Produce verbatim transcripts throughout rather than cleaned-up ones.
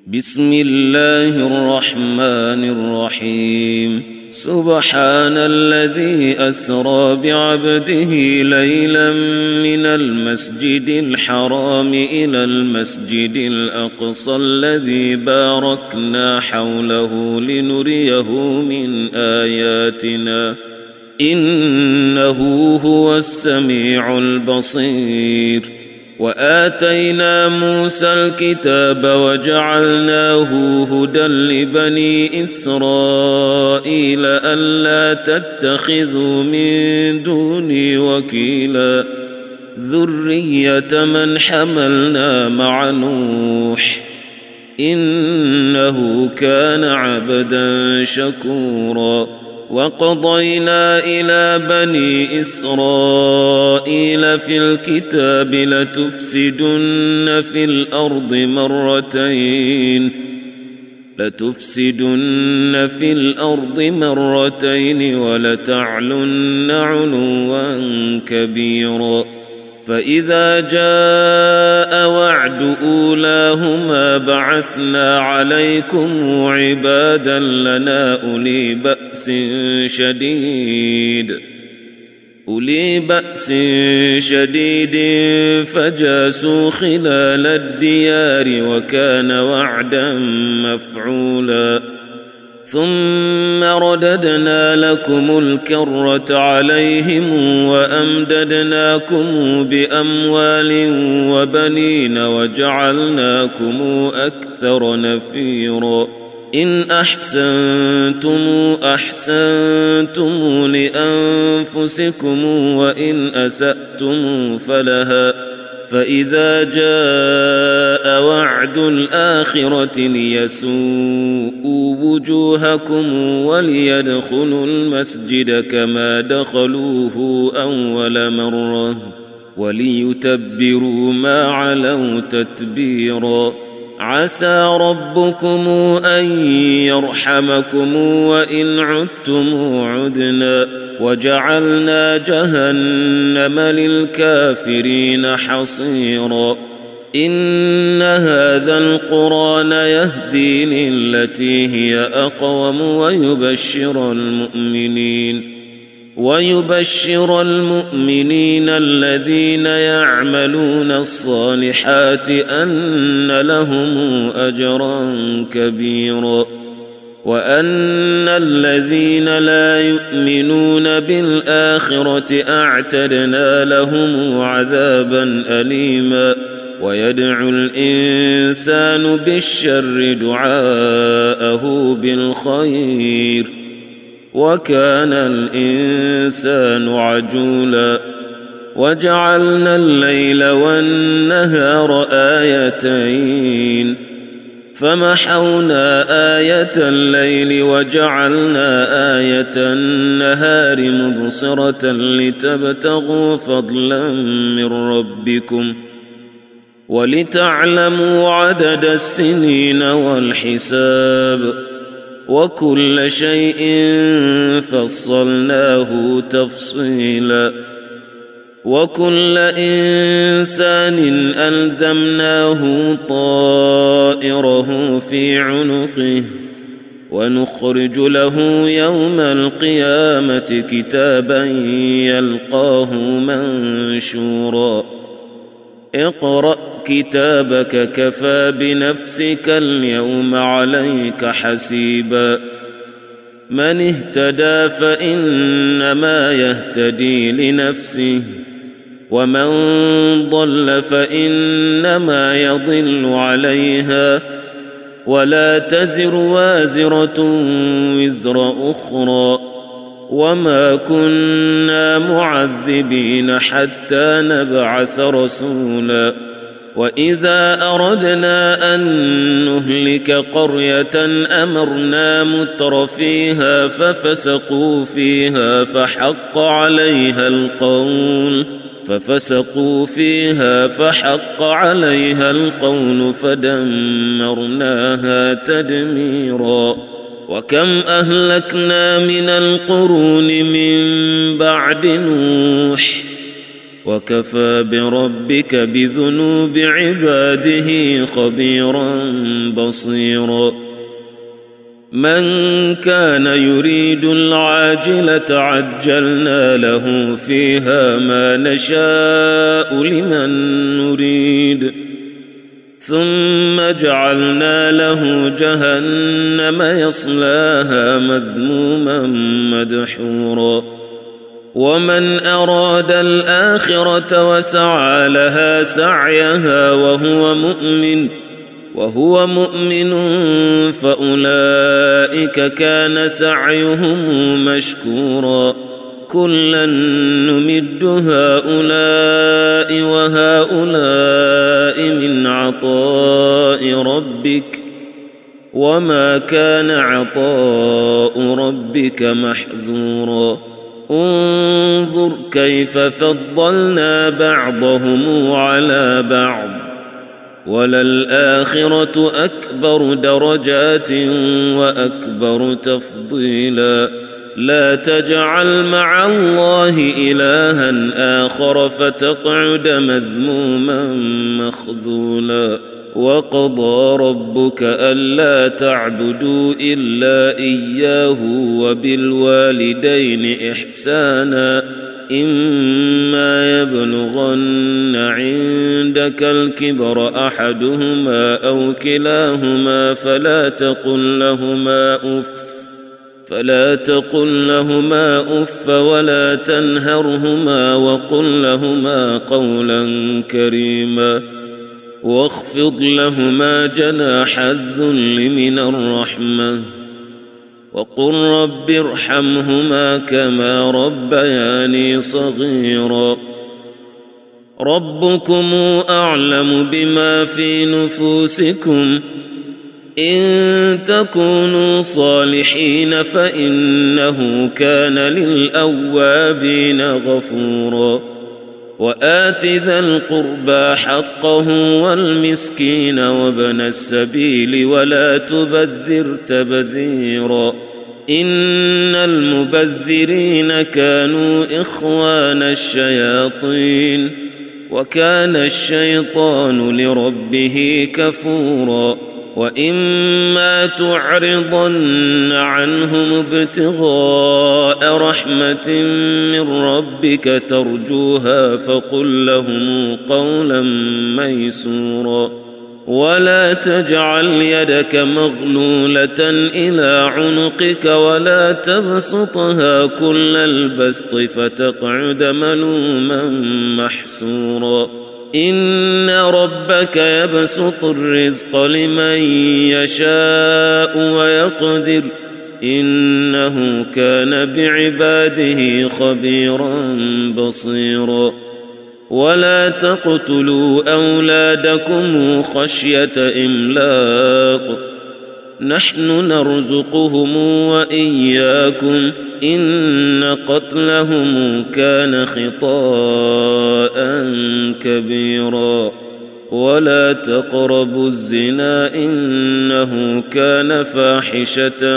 بسم الله الرحمن الرحيم سبحان الذي أسرى بعبده ليلا من المسجد الحرام إلى المسجد الأقصى الذي باركنا حوله لنريه من آياتنا إنه هو السميع البصير. وآتينا موسى الكتاب وجعلناه هدى لبني إسرائيل ألا تتخذوا من دوني وكيلا ذرية من حملنا مع نوح إنه كان عبدا شكورا. وقضينا إلى بني إسرائيل في الكتاب لتفسدن في الأرض مرتين لتفسدن في الأرض مرتين ولتعلن علوا كبيرا. فإذا جاء وعد أولاهما بعثنا عليكم عبادا لنا أولي بأس شديد أولي بأس شديد فجاسوا خلال الديار وكان وعدا مفعولا. ثم رددنا لكم الكرة عليهم وأمددناكم بأموال وبنين وجعلناكم أكثر نفيرا. إن أحسنتم أحسنتم لأنفسكم وإن أسأتم فلها. فإذا جاء وعد الآخرة ليسوءوا وجوهكم وليدخلوا المسجد كما دخلوه أول مرة وليتبروا ما علوا تتبيرا. عسى ربكم أن يرحمكم وإن عدتم عدنا وجعلنا جهنم للكافرين حصيرا. إن هذا القرآن يهدي للتي هي أقوم ويبشر المؤمنين ويبشر المؤمنين الذين يعملون الصالحات أن لهم أجرا كبيرا. وأن الذين لا يؤمنون بالآخرة أعتدنا لهم عذابا أليما. ويدعو الإنسان بالشر دعاءه بالخير وكان الإنسان عجولا. وجعلنا الليل والنهار آيتين فمحونا آية الليل وجعلنا آية النهار مبصرة لتبتغوا فضلا من ربكم ولتعلموا عدد السنين والحساب وكل شيء فصلناه تفصيلا. وكل إنسان ألزمناه طائره في عنقه ونخرج له يوم القيامة كتابا يلقاه منشورا. اقرأ كتابك كفى بنفسك اليوم عليك حسيبا. من اهتدى فإنما يهتدي لنفسه ومن ضل فإنما يضل عليها ولا تزر وازرة وزر أخرى وما كنا معذبين حتى نبعث رسولا. وإذا أردنا أن نهلك قرية أمرنا متر فيها ففسقوا فيها فحق عليها القول ففسقوا فيها فحق عليها القول فدمرناها تدميرا. وكم أهلكنا من القرون من بعد نوح وكفى بربك بذنوب عباده خبيرا بصيرا من كان يريد العاجلة عجلنا له فيها ما نشاء لمن نريد ثم جعلنا له جهنم يصلاها مذموما مدحورا ومن أراد الآخرة وسعى لها سعيها وهو مؤمن وهو مؤمن فأولئك كان سعيهم مشكورا كلا نمد هؤلاء وهؤلاء من عطاء ربك وما كان عطاء ربك محذورا انظر كيف فضلنا بعضهم على بعض وللآخرة أكبر درجات وأكبر تفضيلا لا تجعل مع الله إلها آخر فتقعد مذموما مخذولا وقضى ربك ألا تعبدوا إلا إياه وبالوالدين إحسانا إما يبلغن عندك الكبر أحدهما أو كلاهما فلا تقل لهما أف فلا تقل لهما أف ولا تنهرهما وقل لهما قولا كريما واخفض لهما جناح الذل من الرحمة وقل رب ارحمهما كما ربياني صغيرا ربكم أعلم بما في نفوسكم إن تكونوا صالحين فإنه كان للأوابين غفورا وآت ذا القربى حقه والمسكين وابن السبيل ولا تبذر تبذيرا إن المبذرين كانوا إخوان الشياطين وكان الشيطان لربه كفورا وإما تعرضن عنهم ابتغاء رحمة من ربك ترجوها فقل لهم قولا ميسورا ولا تجعل يدك مغلولة إلى عنقك ولا تبسطها كل البسط فتقعد ملوما محسورا إن ربك يبسط الرزق لمن يشاء ويقدر إنه كان بعباده خبيرا بصيرا ولا تقتلوا أولادكم خشية إملاق نحن نرزقهم وإياكم إن قتلهم كان خطاء كبيرا ولا تقربوا الزنا إنه كان فاحشة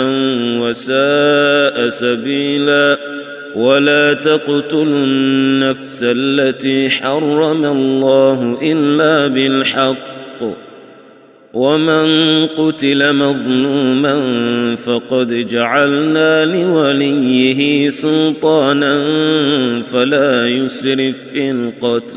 وساء سبيلا ولا تقتلوا النفس التي حرم الله إلا بالحق ومن قتل مظلوما فقد جعلنا لوليه سلطانا فلا يسرف في القتل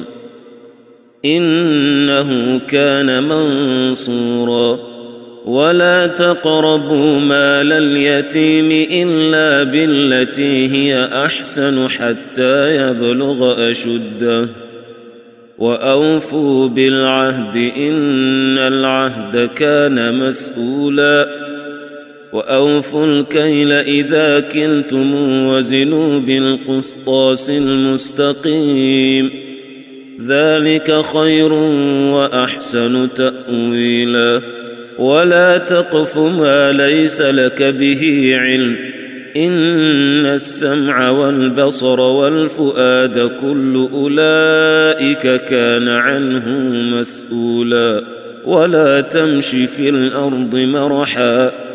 إنه كان منصورا ولا تقربوا مال اليتيم إلا بالتي هي أحسن حتى يبلغ أشده وأوفوا بالعهد إن العهد كان مسؤولا وأوفوا الكيل إذا كلتم وزنوا بالقسطاس المستقيم ذلك خير وأحسن تأويلا ولا تقف ما ليس لك به علم إن السمع والبصر والفؤاد كل أولئك كان عنه مسؤولا ولا تمش في الأرض مرحا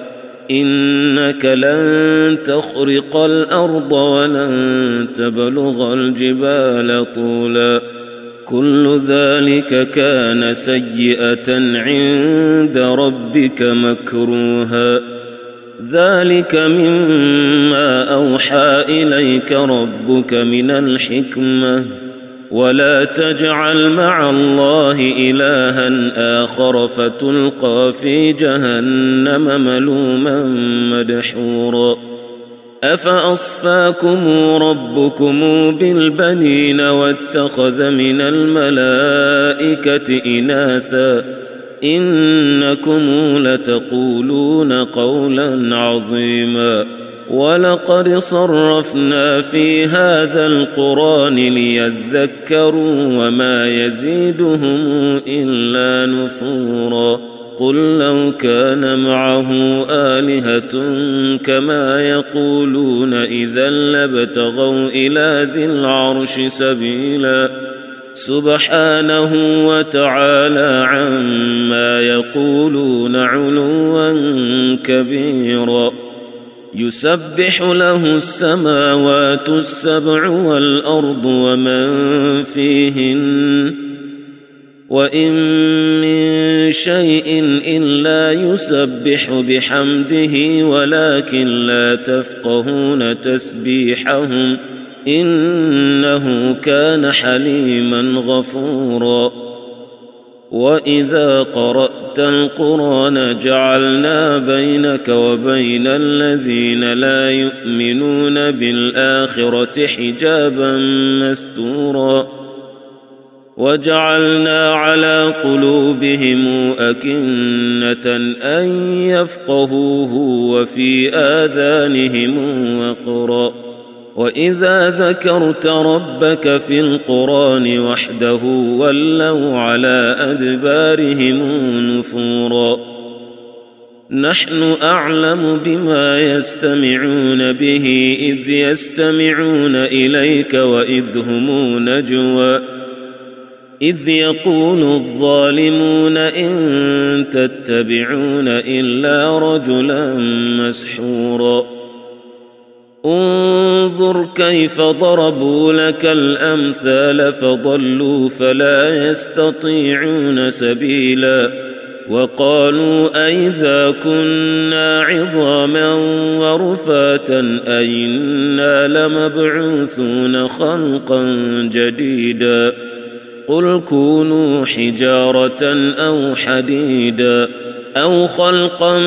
إنك لن تخرق الأرض ولن تبلغ الجبال طولا كل ذلك كان سيئة عند ربك مكروها ذلك مما أوحى إليك ربك من الحكمة ولا تجعل مع الله إلها آخر فتلقى في جهنم ملوما مدحورا أفأصفاكم ربكم بالبنين واتخذ من الملائكة إناثا إنكم لتقولون قولا عظيما ولقد صرفنا في هذا القرآن ليذكروا وما يزيدهم إلا نفورا قل لو كان معه آلهة كما يقولون إذا لابتغوا إلى ذي العرش سبيلا سبحانه وتعالى عما يقولون علوا كبيرا يسبح له السماوات السبع والأرض ومن فيهن وإن من شيء إلا يسبح بحمده ولكن لا تفقهون تسبيحهم إنه كان حليما غفورا وإذا قرأت القرآن جعلنا بينك وبين الذين لا يؤمنون بالآخرة حجابا مستورا وجعلنا على قلوبهم أكنة أن يفقهوه وفي آذانهم وقرا وإذا ذكرت ربك في القرآن وحده ولوا على أدبارهم نفورا نحن أعلم بما يستمعون به إذ يستمعون إليك وإذ هم نجوى إذ يقول الظالمون إن تتبعون إلا رجلا مسحورا انظر كيف ضربوا لك الأمثال فضلوا فلا يستطيعون سبيلا وقالوا أئذا كنا عظاما ورفاتا أئنا لمبعوثون خلقا جديدا قل كونوا حجارة أو حديدا أو خلقا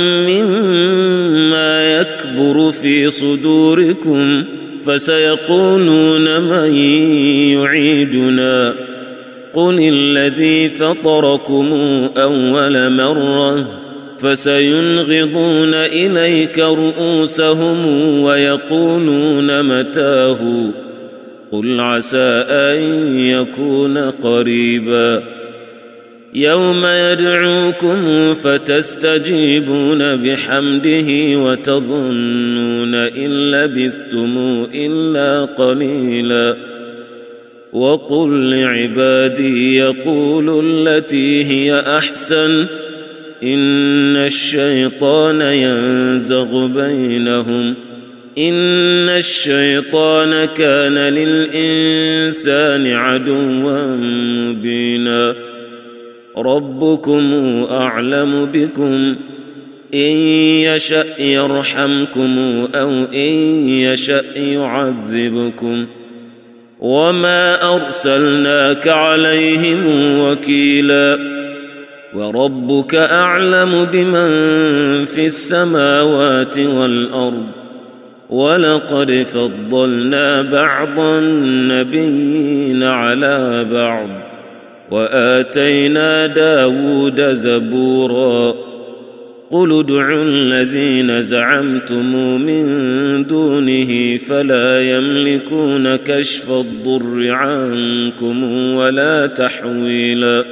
مما يكبر في صدوركم فسيقولون من يعيدنا قل الذي فطركم أول مرة فسينغضون إليك رؤوسهم ويقولون متاه قل عسى أن يكون قريبا يوم يدعوكم فتستجيبون بحمده وتظنون إن لبثتم إلا قليلا وقل لعبادي يقولوا التي هي أحسن إن الشيطان ينزغ بينهم إن الشيطان كان للإنسان عدوا مبينا ربكم أعلم بكم إن يشأ يرحمكم أو إن يشأ يعذبكم وما أرسلناك عليهم وكيلا وربك أعلم بمن في السماوات والأرض ولقد فضلنا بعض النبيين على بعض وآتينا داود زبورا قل ادعوا الذين زعمتم من دونه فلا يملكون كشف الضر عنكم ولا تحويلا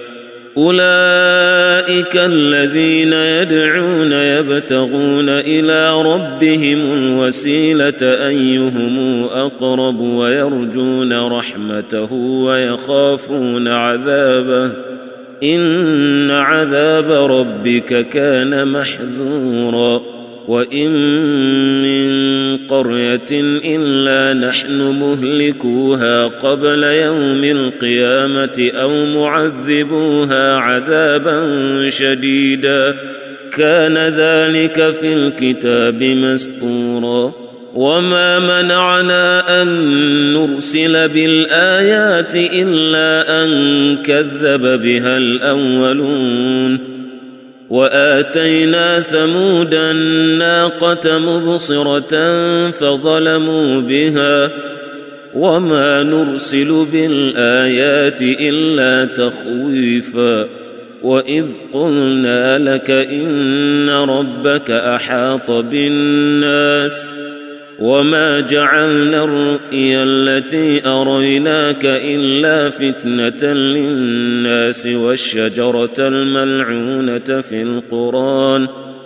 أولئك الذين يدعون يبتغون إلى ربهم الوسيلة أيهم أقرب ويرجون رحمته ويخافون عذابه إن عذاب ربك كان محذورا وإن من قرية إلا نحن مهلكوها قبل يوم القيامة أو معذبوها عذابا شديدا كان ذلك في الكتاب مسطورا وما منعنا أن نرسل بالآيات إلا أن كذب بها الأولون وآتينا ثمود الناقة مبصرة فظلموا بها وما نرسل بالآيات إلا تخويفا وإذ قلنا لك إن ربك أحاط بالناس وما جعلنا الرؤيا التي أريناك إلا فتنة للناس والشجرة الملعونة في القرآن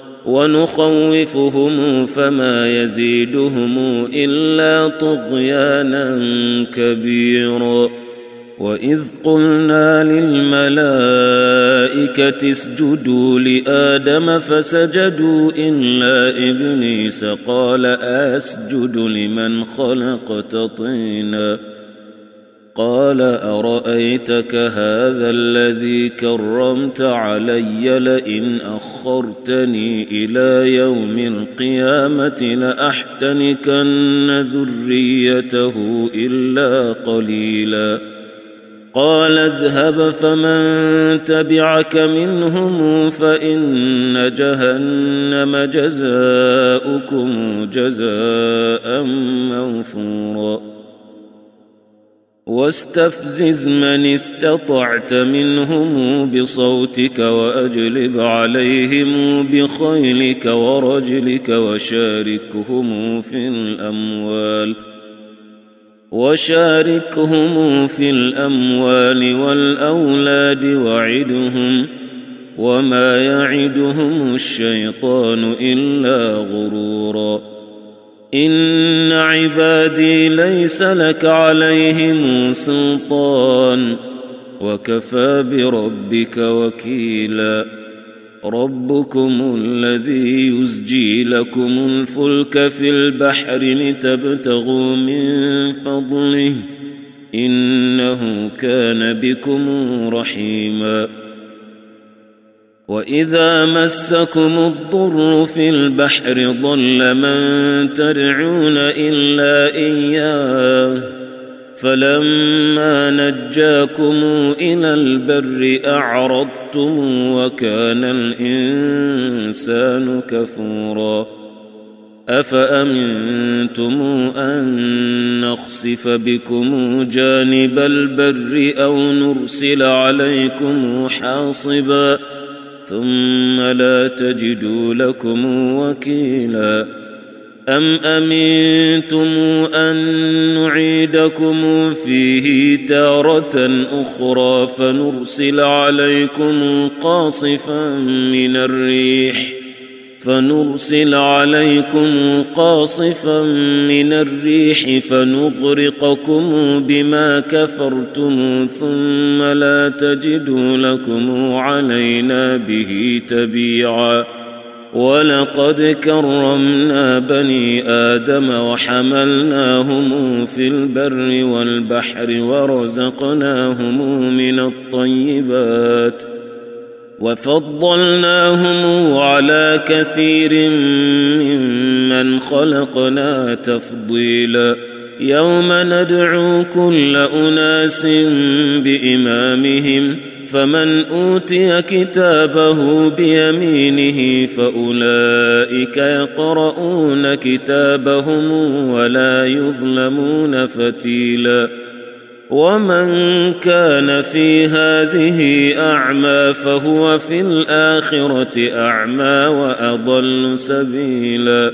ونخوفهم فما يزيدهم إلا طغيانا كبيرا وإذ قلنا للملائكة اسجدوا لآدم فسجدوا إلا إبليس قال أسجد لمن خلقت طينا قال أرأيتك هذا الذي كرمت علي لئن أخرتني إلى يوم القيامة لأحتنكن ذريته إلا قليلا قال اذهب فمن تبعك منهم فإن جهنم جزاؤكم جزاء موفورا واستفزز من استطعت منهم بصوتك وأجلب عليهم بخيلك ورجلك وشاركهم في الأموال وشاركهم في الأموال والأولاد وعدهم وما يعدهم الشيطان إلا غرورا إن عبادي ليس لك عليهم سلطان وكفى بربك وكيلا ربكم الذي يزجي لكم الفلك في البحر لتبتغوا من فضله إنه كان بكم رحيما وإذا مسكم الضر في البحر ضل من تدعون إلا إياه فلما نجاكم إلى البر أعرضتم وكان الإنسان كفورا أفأمنتم أن نخسف بكم جانب البر أو نرسل عليكم حاصبا ثم لا تجدوا لكم وكيلا أم أمنتم أن نعيدكم فيه تارة أخرى فنرسل عليكم قاصفا من الريح فنرسل عليكم قاصفا من الريح فنغرقكم بما كفرتم ثم لا تجدوا لكم علينا به تبيعا ولقد كرمنا بني آدم وحملناهم في البر والبحر ورزقناهم من الطيبات وفضلناهم على كثير ممن خلقنا تفضيلا يوم ندعو كل أناس بإمامهم فمن أوتي كتابه بيمينه فأولئك يقرؤون كتابهم ولا يظلمون فتيلا ومن كان في هذه أعمى فهو في الآخرة أعمى وأضل سبيلا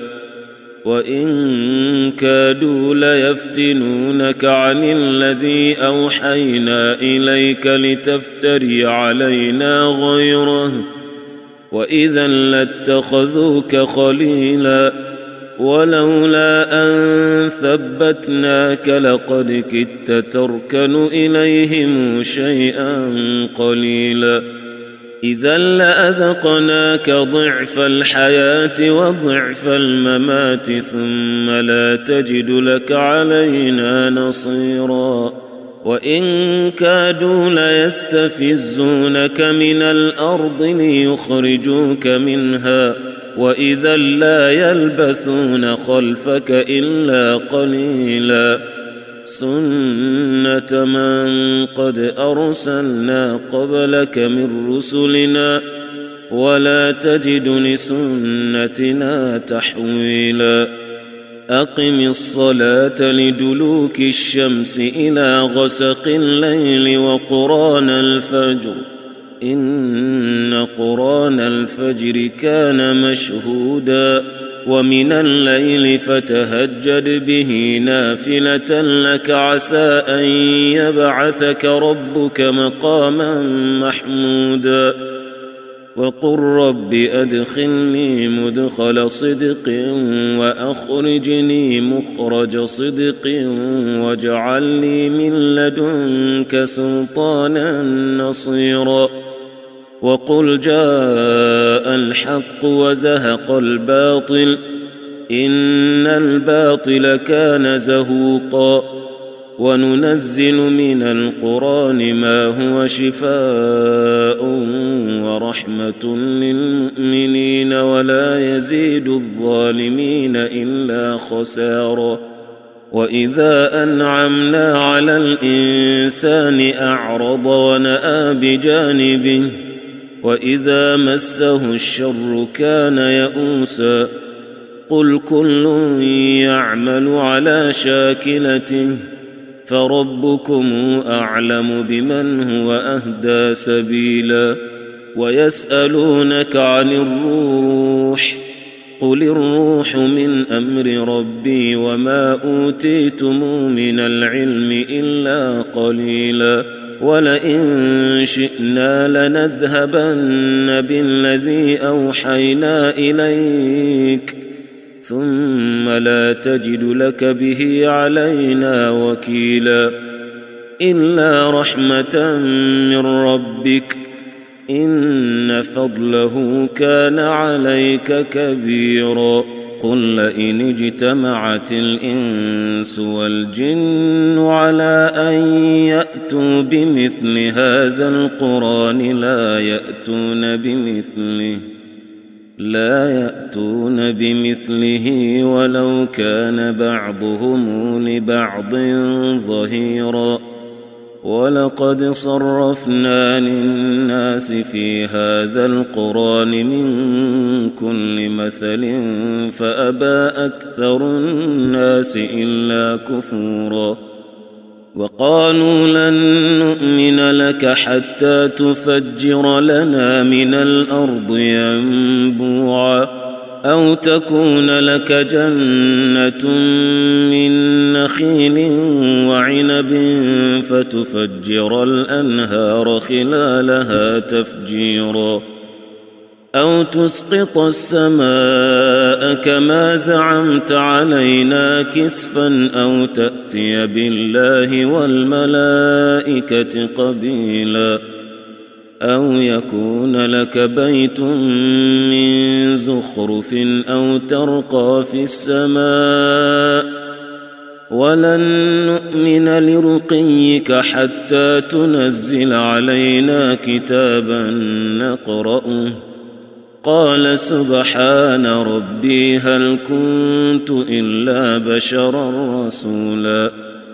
وإن كادوا ليفتنونك عن الذي أوحينا إليك لتفتري علينا غيره وإذا لاتخذوك خليلا ولولا أن ثبتناك لقد كدت تركن إليهم شيئا قليلا إذا لأذقناك ضعف الحياة وضعف الممات ثم لا تجد لك علينا نصيرا وإن كادوا ليستفزونك من الأرض ليخرجوك منها وإذا لا يلبثون خلفك إلا قليلا سنة من قد أرسلنا قبلك من رسلنا ولا تجد لسنتنا تحويلا أقم الصلاة لدلوك الشمس إلى غسق الليل وقرآن الفجر إن قرآن الفجر كان مشهودا ومن الليل فتهجد به نافلة لك عسى أن يبعثك ربك مقاما محمودا وقل رب أدخلني مدخل صدق وأخرجني مخرج صدق واجعل لي من لدنك سلطانا نصيرا وقل جاء الحق وزهق الباطل إن الباطل كان زهوقا وننزل من القرآن ما هو شفاء ورحمة للمؤمنين ولا يزيد الظالمين إلا خسارا وإذا أنعمنا على الإنسان أعرض ونأى بجانبه وإذا مسه الشر كان يئوسا قل كل يعمل على شاكلته فربكم أعلم بمن هو أهدى سبيلا ويسألونك عن الروح قل الروح من أمر ربي وما أوتيتم من العلم إلا قليلا ولئن شئنا لنذهبن بالذي أوحينا إليك ثم لا تجد لك به علينا وكيلا إلا رحمة من ربك إن فضله كان عليك كبيرا قل لئن اجتمعت الإنس والجن على أن يأتوا بمثل هذا القرآن لا يأتون بمثله لا يأتون بمثله ولو كان بعضهم لبعض ظهيرا ولقد صرفنا للناس في هذا القرآن من كل مثل فأبى أكثر الناس إلا كفورا وقالوا لن نؤمن لك حتى تفجر لنا من الأرض ينبوعا أو تكون لك جنة من نخيل وعنب فتفجر الأنهار خلالها تفجيرا أو تسقط السماء كما زعمت علينا كسفا أو تأتي بالله والملائكة قبيلا أو يكون لك بيت من زخرف أو ترقى في السماء ولن نؤمن لرقيك حتى تنزل علينا كتابا نقرأه قال سبحان ربي هل كنت إلا بشرا رسولا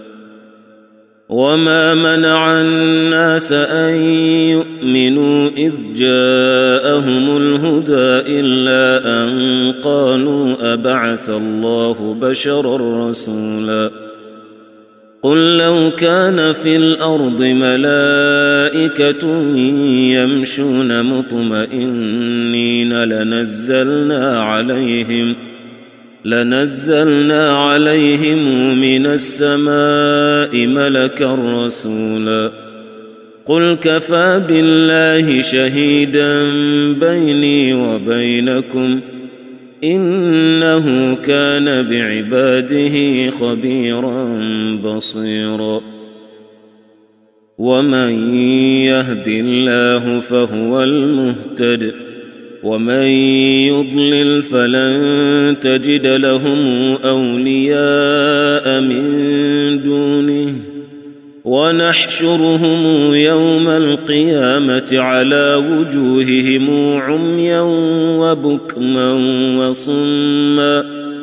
وما منع الناس أن يؤمنوا إذ جاءهم الهدى إلا أن قالوا أبعث الله بشرا رسولا قل لو كان في الأرض ملائكة يمشون مطمئنين لنزلنا عليهم لنزلنا عليهم من السماء ملكا رسولا قل كفى بالله شهيدا بيني وبينكم إنه كان بعباده خبيرا بصيرا ومن يهد الله فهو المهتد ومن يضلل فلن تجد لهم أولياء من دونه ونحشرهم يوم القيامة على وجوههم عميا وبكما وصما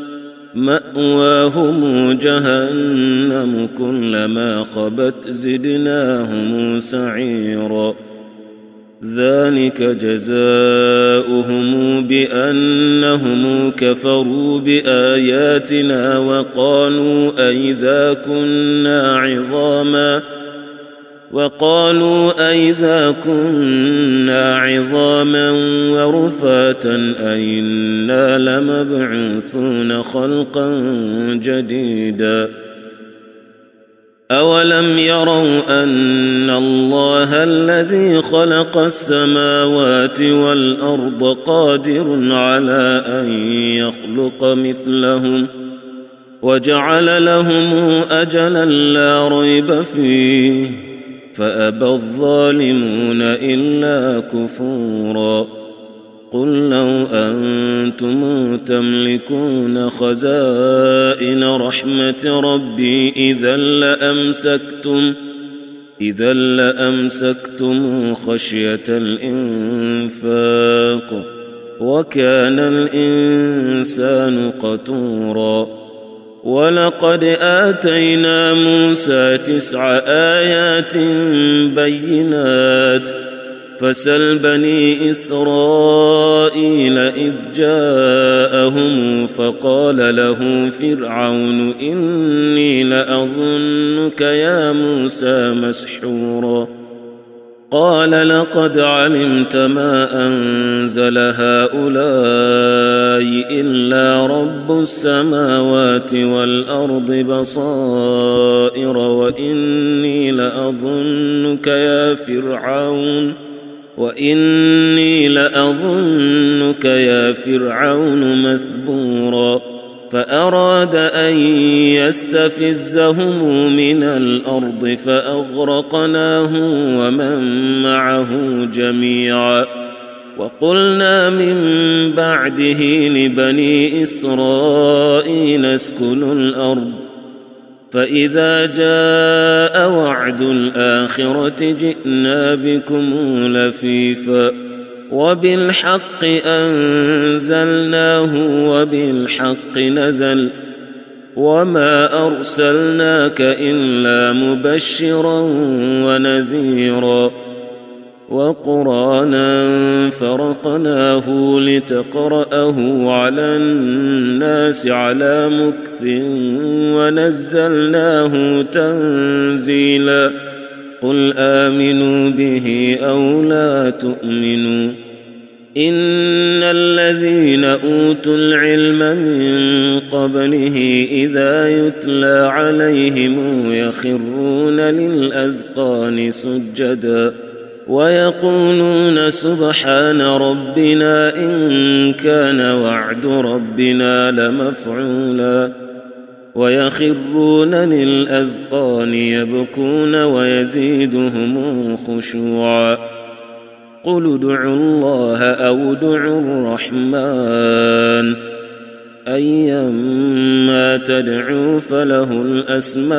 مأواهم جهنم كلما خبت زدناهم سعيرا ذلك جزاؤهم بأنهم كفروا بآياتنا وقالوا أئذا كنا عظاما وقالوا أئذا كنا عظاما ورفاتا أئنا لمبعوثون خلقا جديدا أولم يروا أن الله الذي خلق السماوات والأرض قادر على أن يخلق مثلهم وجعل لهم أجلا لا ريب فيه فأبى الظالمون إلا كفورا قل لو أنتم تملكون خزائن رحمة ربي إذا لأمسكتم إذا لأمسكتم خشية الإنفاق وكان الإنسان قتورا ولقد آتينا موسى تسع آيات بينات فسل بني إسرائيل إذ جاءهم فقال له فرعون إني لأظنك يا موسى مسحورا قال لقد علمت ما أنزل هؤلاء إلا رب السماوات والأرض بصائر وإني لأظنك يا فرعون وإني لأظنك يا فرعون مثبورا فأراد أن يستفزهم من الأرض فأغرقناه ومن معه جميعا وقلنا من بعده لبني إسرائيل اسكنوا الأرض فإذا جاء وعد الآخرة جئنا بكم لفيفا وبالحق أنزلناه وبالحق نزل وما أرسلناك إلا مبشرا ونذيرا وقرآنا فرقناه لتقرأه على الناس على مكث ونزلناه تنزيلا قل آمنوا به أو لا تؤمنوا إن الذين أوتوا العلم من قبله إذا يتلى عليهم يخرون للأذقان سجدا ويقولون سبحان ربنا إن كان وعد ربنا لمفعولا ويخرون للأذقان يبكون ويزيدهم خشوعا قل ادعوا الله أو ادعوا الرحمن أيما تدعوا فله الأسماء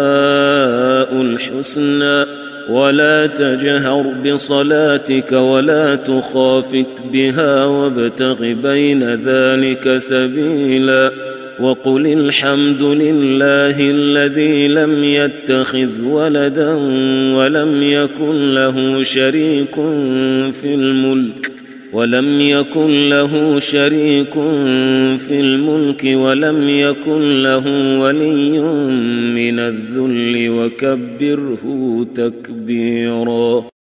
الحسنى ولا تجهر بصلاتك ولا تخافت بها وابتغ بين ذلك سبيلا وقل الحمد لله الذي لم يتخذ ولدا ولم يكن له شريك في الملك ولم يكن له شريك في الملك ولم يكن له ولي من الذل وكبره تكبيرا.